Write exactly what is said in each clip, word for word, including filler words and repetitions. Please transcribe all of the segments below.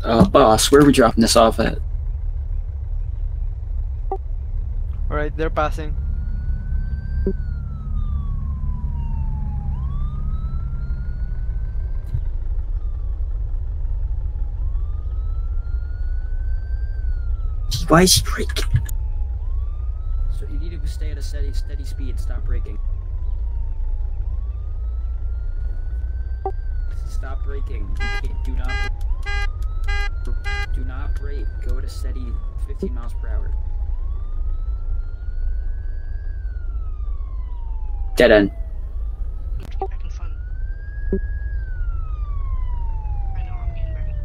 Uh, boss, where are we dropping this off at? Alright, they're passing. Why is he braking? So you need to stay at a steady, steady speed. Stop braking. Stop braking. You can't, do not. Do not brake. Go at a steady fifteen miles per hour. Dead end. Get back in front. I know I'm getting back.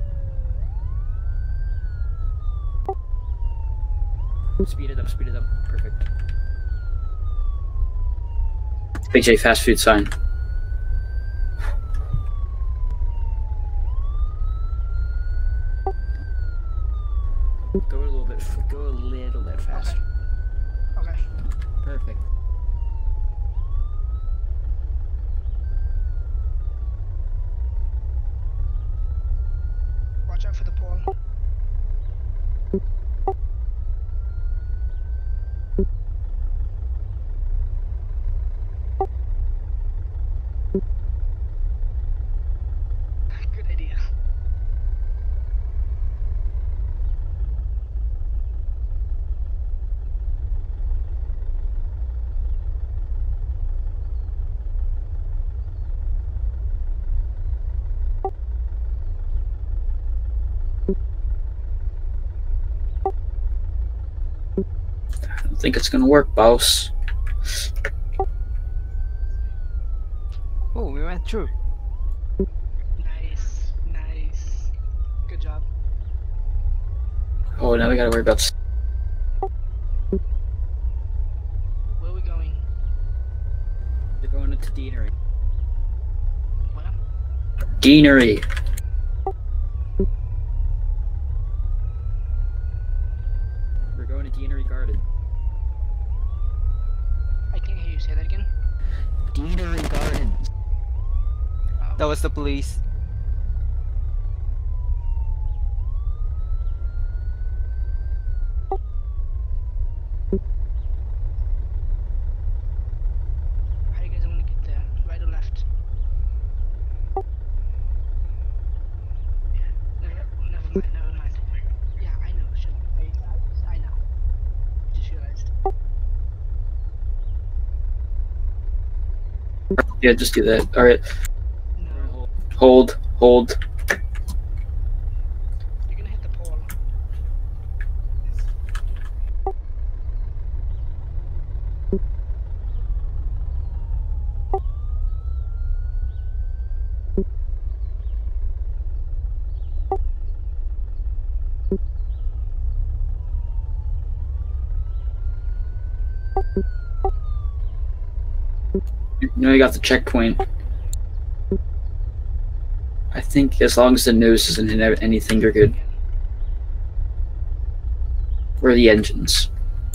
Speed it up, speed it up. Perfect. Big J fast food sign. Go a little bit, go a little bit faster. Okay. Okay. Perfect. Watch out for the pole. Good idea. I don't think it's gonna work, boss. Oh, we went through. Nice. Nice. Good job. Oh, now we gotta worry about. Where are we going? They're going into Deanery. What? Deanery. We're going to Deanery Garden. I can't hear you. Say that again. Deanery Garden. Oh. That was the police. How do you guys want to get there? Right or left? Never, never mind, never mind. Yeah, I know. Shut up. I, I, I know. I just realized. Yeah, just do that. All right. No. Hold, hold. You're gonna hit the pole. You know you got the checkpoint. I think as long as the nose doesn't hit anything, you're good. Where are the engines?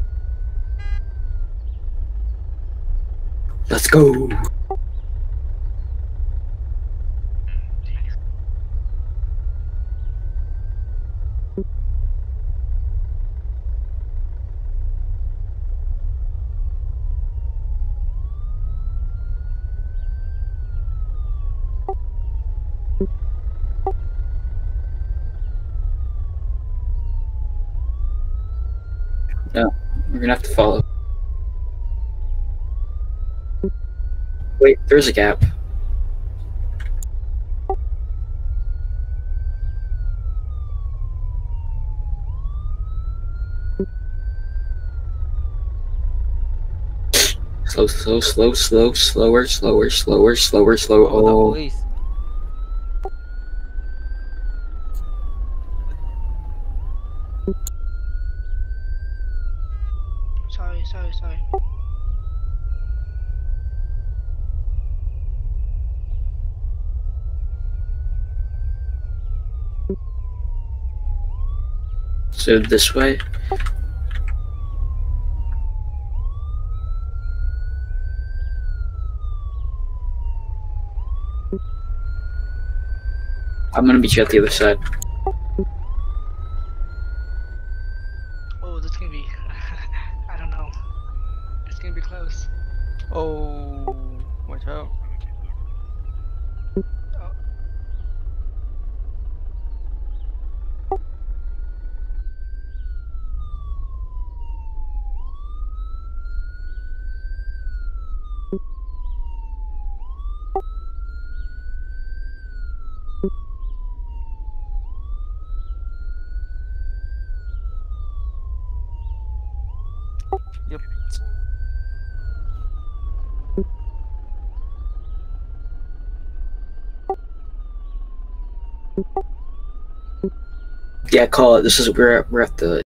Let's go! No, we're gonna have to follow. Wait, there's a gap. Slow, slow, slow, slow, slower, slower, slower, slower, slow. Oh, the Oh, police. Sorry, sorry, sorry. so this way. I'm gonna meet you at the other side. gonna be close. Oh, watch out. Oh. Yep. Yeah, call it. This is we're we're at the